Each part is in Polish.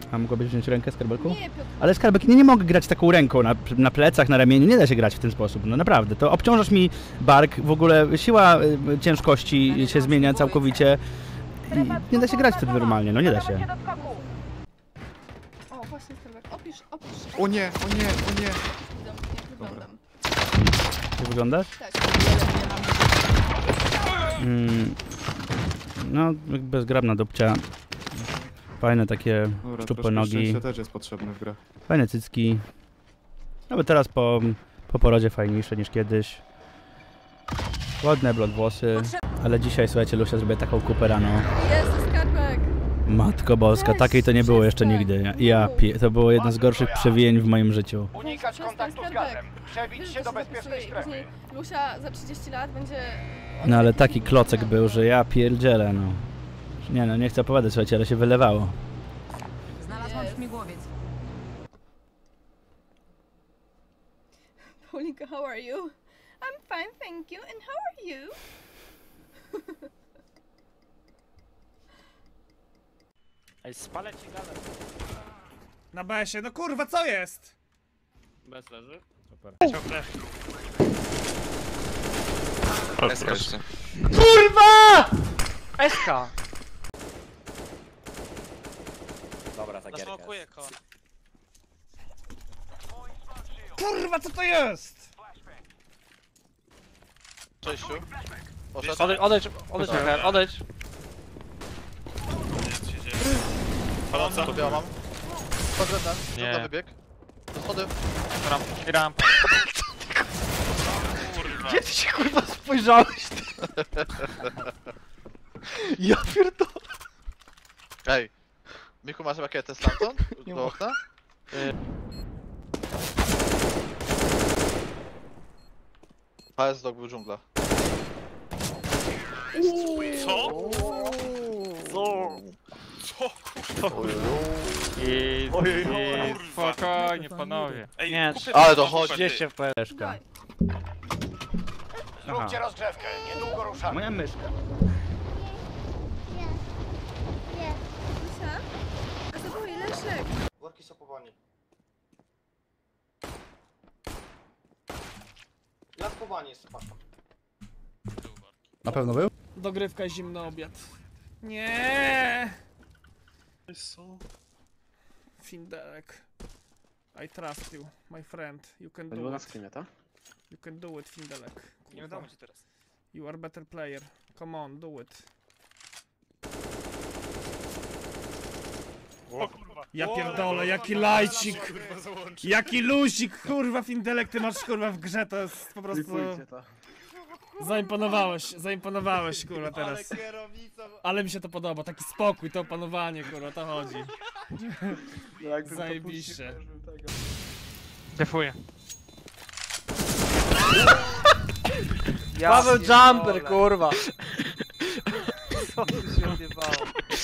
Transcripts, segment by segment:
A mogłabyś wziąć rękę, Skarbelku? Nie, Piotr. Ale Skarbek, nie mogę grać taką ręką na plecach, na ramieniu, nie da się grać w ten sposób, no naprawdę. To obciążasz mi bark, w ogóle siła ciężkości się zmienia całkowicie. I nie da się grać wtedy normalnie, no nie da się. O, właśnie Skarbek, opisz. O nie, o nie, o nie. Jak wyglądam. Jak wyglądasz? Tak. No, bezgrabna dupcia. Fajne takie Dobra, szczupłe nogi. To też jest potrzebne w grach. Fajne cycki. Nawet teraz po porodzie fajniejsze niż kiedyś. Ładne blond włosy. Ale dzisiaj, słuchajcie, Lucia zrobiła taką kupę rano. Jezu, Skarbek. Matko boska, takiej to nie było jeszcze nigdy. To było jedno z gorszych przewijeń w moim życiu. Unikać kontaktu z gazem. Przebić się do bezpiecznej strefy. Lucia za 30 lat będzie... No ale taki klocek był, że ja pierdzielę, no. Nie no, nie chcę opowiadać, słuchajcie, ale się wylewało. Znalazłam śmigłowiec. Paulinka, how are you? I'm fine, thank you. And how are you? Ej, spalę ci galę. Na BS-ie, no kurwa, co jest? Bez leży. Super. Eska jeszcze. Kurwa! Eska! Dobra, ta gierka. Kurwa, co to jest? Cześciu. Odejdź. Paląca. To ja mam. Wchodzę Nie. na wybieg. Do schody. Rampa. Gdzie ty się kurwa spojrzałeś? Ja pierdolę. Ej. Miku, masz rakietę stamtąd? Do okna? HS dog był dżungla. Co? I spokojnie, panowie. Nie, Ale to chodzi. 30 FPS. Myszka. Zróbcie rozgrzewkę, niedługo ruszamy. Moja myszka. Lucia? A to był Leszek. Worki są powolni. Ja spowolni jestem, patrz. Na pewno był? Dogrywka, zimny obiad. Nie. Findelek. I trust you, my friend. You can do it. You can do it, Findelek. Nie wiadomo ci teraz. You are better player. Come on, do it. Ja pierdolę, jaki lajcik! Jaki luzik, kurwa, Findelek, ty masz, kurwa, w grze, to jest po prostu... Zaimponowałeś, kurwa, teraz. Ale mi się to podoba, taki spokój, to opanowanie, kurwa, to chodzi. Zajebiście. Defuję. Paweł Jumper, kurwa! Co tu się odjebało?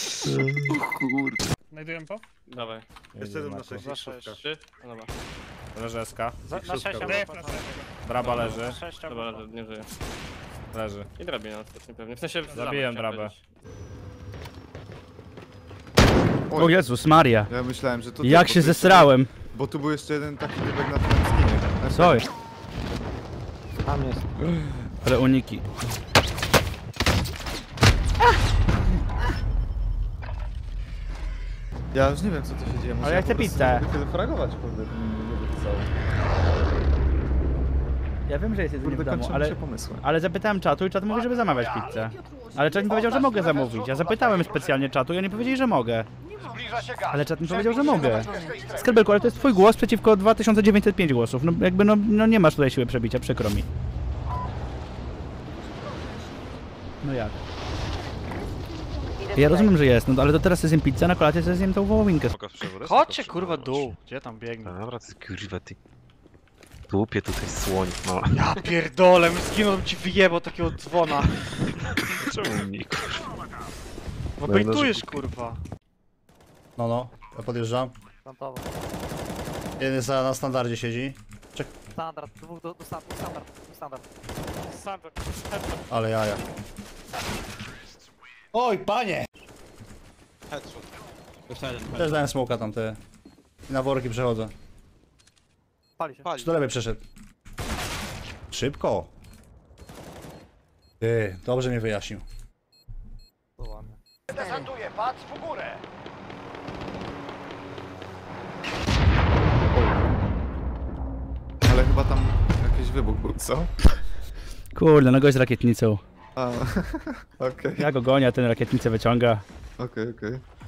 Znajduję po? Dawaj. Jeszcze jeden na 6. Za 6. 3? No dobra. Leży SK. Na 6 Draba leży. 6 dobra, nie żyje. Leży. I drabina ostatnio pewnie. W sensie Zabiłem drabę. O Jezus Maria. Ja myślałem, że to... Jak się zesrałem. Bo tu był jeszcze jeden taki typek na tym skinie. Co jest? Tam jest. Ale uniki. Ja już nie wiem, co tu się dzieje. Ale ja chcę pizzę. Tyle fragować, kurde, nie wypisało. Ja wiem, że jest jedzenie w domu, ale... pomysły. Ale zapytałem czatu i czat mówi, żeby zamawiać pizzę. Ale czat mi powiedział, że mogę zamówić. Ja zapytałem specjalnie czatu i oni powiedzieli, że mogę. Zbliża się gaz. Ale czat mi powiedział, że mogę. Skarbelku, ale to jest twój głos przeciwko 2905 głosów. No jakby no nie masz tutaj siły przebicia, przykro mi. No jak? Ja rozumiem, że jest, no ale to teraz zjem pizzę, na kolację sobie zjem tą wołowinkę. Chodźcie kurwa dół. Gdzie tam biegnie? Dobra, ty kurwa ty. Tłupie tutaj słoń, no. Ja pierdolę, zginął ci wyjebał takiego dzwona. Czemu mnie kurwa? Bo bejtujesz kurwa. No, ja podjeżdżam. Jeden na standardzie siedzi. Standard, dwóch do standard. Ale jaja. Oj, panie! Headshot. Też dałem smoka tam te. I na worki przechodzę. Pali się. Czy do lewej przeszedł? Szybko. Ty, dobrze mnie wyjaśnił. To ładnie. Desantuje, patrz w górę. Ale chyba tam jakiś wybuch był, co? Kurde, no gość z rakietnicą. A, okej, Ja go gonię, a ten rakietnicę wyciąga. okej.